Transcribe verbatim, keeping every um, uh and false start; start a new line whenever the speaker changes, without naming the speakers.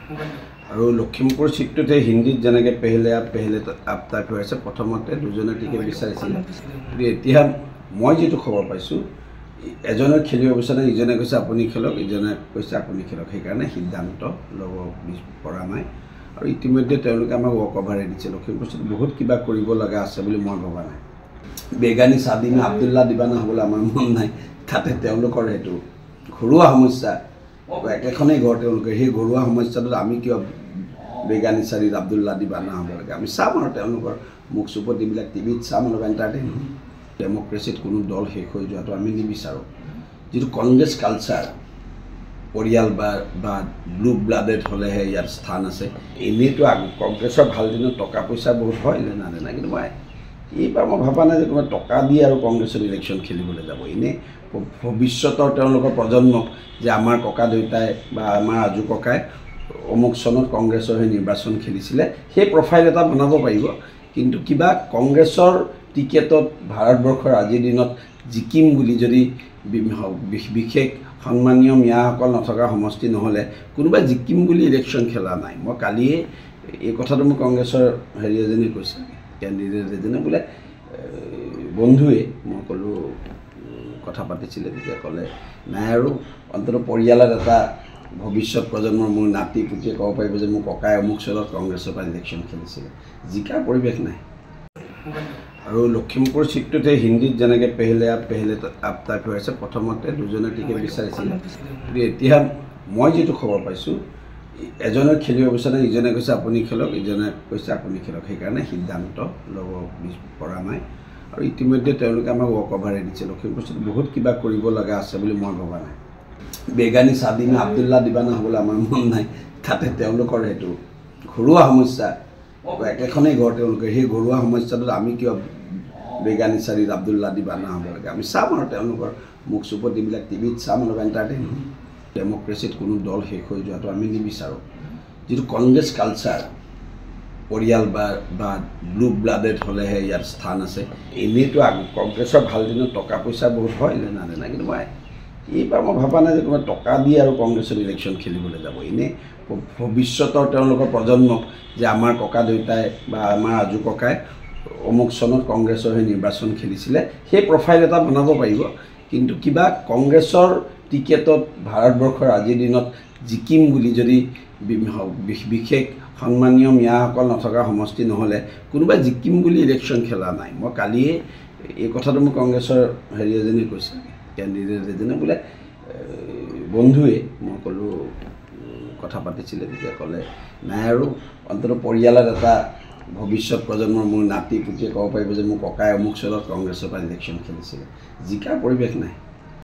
আৰু লখিমপুৰ চিটটোতে হিন্দীত যেনেকৈ পেহলে আপ পেহলে আপ টাইপ হৈ আছে, প্ৰথমতে দুজনে টিকেট বিচাৰিছিলে। কিন্তু এতিয়া মই যিটো খবৰ পাইছোঁ, এজনে খেলিব বিচাৰে, ইজনে কৈছে আপুনি খেলক, ইজনে কৈছে আপুনি খেলক, সেইকাৰণে সিদ্ধান্ত ল'ব পৰা নাই। আৰু ইতিমধ্যে তেওঁলোকে আমাক ৱক অভাৰে দিছে। লখিমপুৰ চিট বহুত কিবা কৰিব লগা আছে বুলি মই ভবা নাই। বেগানী চাদিমে আব্দুল্লাহ দিবানা হ'বলৈ আমাৰ মন নাই। তাতে তেওঁলোকৰ সেইটো ঘৰুৱা সমস্যা, একেখনেই ঘৰ তেওঁলোকে, সেই ঘৰুৱা সমস্যাটোত আমি কিয় বেগানী চাদিত আব্দুল্লাহ দিবানা হ'ব লাগে? আমি চাম আৰু তেওঁলোকৰ মুখ চুপত এইবিলাক টিভিত চাম, অলপ এণ্টাৰটেইন হ'ম। ডেম'ক্ৰেচিত কোনো দল শেষ হৈ যোৱাটো আমি নিবিচাৰোঁ। যিটো কংগ্ৰেছ কালচাৰ, পৰিয়াল বা বা ব্লু ব্লাডেড হ'লেহে ইয়াৰ স্থান আছে। এনেইতো কংগ্ৰেছৰ ভাল দিনত টকা পইচা বহুত হয় নে নাজানে, কিন্তু মই এইবাৰ মই ভবা নাই যে তোমাৰ টকা দি আৰু কংগ্ৰেছৰ ইলেকশ্যন খেলিবলৈ যাব। এনেই ভৱিষ্যতৰ তেওঁলোকৰ প্ৰজন্মক যে আমাৰ ককা দেউতাই বা আমাৰ আজু ককাই অমুক চনত কংগ্ৰেছৰ সেই নিৰ্বাচন খেলিছিলে, সেই প্ৰফাইল এটা বনাব পাৰিব। কিন্তু কিবা কংগ্ৰেছৰ টিকেটত ভাৰতবৰ্ষৰ আজিৰ দিনত জিকিম বুলি যদি বিশেষ সন্মানীয় মিয়াসকল নথকা সমষ্টি নহ'লে কোনোবাই জিকিম বুলি ইলেকশ্যন খেলা নাই। মই কালিয়ে এই কথাটো মোক কংগ্ৰেছৰ হেৰি এজনে কৈছে, কেণ্ডিডেট এজনে, বোলে বন্ধুৱে, মই ক'লোঁ কথা পাতিছিলে, তেতিয়া ক'লে নাই আৰু অন্ততঃ পৰিয়ালত এটা ভৱিষ্যত প্ৰজন্মৰ মোৰ নাতি পুতিয়ে ক'ব পাৰিব যে মোৰ ককাই অমুক চনত কংগ্ৰেছৰ পৰা ইলেকশ্যন খেলিছিলে। জিকাৰ পৰিৱেশ নাই। আৰু লখিমপুৰ চিটটোতে হিন্দীত যেনেকৈ পেহলে আপ পেহলে আপ টাইপ হৈ আছে, প্ৰথমতে দুজনে টিকেট বিচাৰিছিলে। কিন্তু এতিয়া মই যিটো খবৰ পাইছোঁ, এজনে খেলিব বিচাৰে, ইজনে কৈছে আপুনি খেলক, ইজনে কৈছে আপুনি খেলক, সেইকাৰণে সিদ্ধান্ত ল'ব পৰা নাই। আৰু ইতিমধ্যে তেওঁলোকে আমাক ৱক অভাৰে দিছে। লখিমপুৰ চিট বহুত কিবা কৰিব লগা আছে বুলি মই ভবা নাই। বেগানী চাদিমে আব্দুল্লাহ দিবানা হ'বলৈ আমাৰ মন নাই। তাতে তেওঁলোকৰ সেইটো ঘৰুৱা সমস্যা, একেখনেই ঘৰ তেওঁলোকে, সেই ঘৰুৱা সমস্যাটোত আমি কিয় বেগানী চাদিত আব্দুল্লাহ দিবানা হ'ব লাগে? আমি চাম আৰু তেওঁলোকৰ মুখ চুপত এইবিলাক টিভিত চাম, অলপ এণ্টাৰটেইন হ'ম। ডেম'ক্ৰেচিত কোনো দল শেষ হৈ যোৱাটো আমি নিবিচাৰোঁ। যিটো কংগ্ৰেছ কালচাৰ, পৰিয়াল বা বা ব্লু ব্লাডেড হ'লেহে ইয়াৰ স্থান আছে। এনেইতো কংগ্ৰেছৰ ভাল দিনত টকা পইচা বহুত হয় নে নাজানে, কিন্তু মই এইবাৰ মই ভবা নাই যে তোমাৰ টকা দি আৰু কংগ্ৰেছৰ ইলেকশ্যন খেলিবলৈ যাব। এনেই ভৱিষ্যতৰ তেওঁলোকৰ প্ৰজন্মক যে আমাৰ ককা দেউতাই বা আমাৰ আজু ককাই অমুক চনত কংগ্ৰেছৰ সেই নিৰ্বাচন খেলিছিলে, সেই প্ৰফাইল এটা বনাব পাৰিব। কিন্তু কিবা কংগ্ৰেছৰ টিকেটত ভাৰতবৰ্ষৰ আজিৰ দিনত জিকিম বুলি যদি বিশেষ সন্মানীয় মিয়াসকল নথকা সমষ্টি নহ'লে কোনোবাই জিকিম বুলি ইলেকশ্যন খেলা নাই। মই কালিয়ে এই কথাটো মোক কংগ্ৰেছৰ হেৰি এজনে কৈছে, কেণ্ডিডেট এজনে, বোলে বন্ধুৱে, মই ক'লোঁ কথা পাতিছিলে, তেতিয়া ক'লে নাই আৰু অন্ততঃ পৰিয়ালত এটা ভৱিষ্যত প্ৰজন্মৰ মোৰ নাতি পুতিয়ে ক'ব পাৰিব যে মোৰ ককাই অমুক চনত কংগ্ৰেছৰ পৰা ইলেকশ্যন খেলিছিলে। জিকাৰ পৰিৱেশ নাই।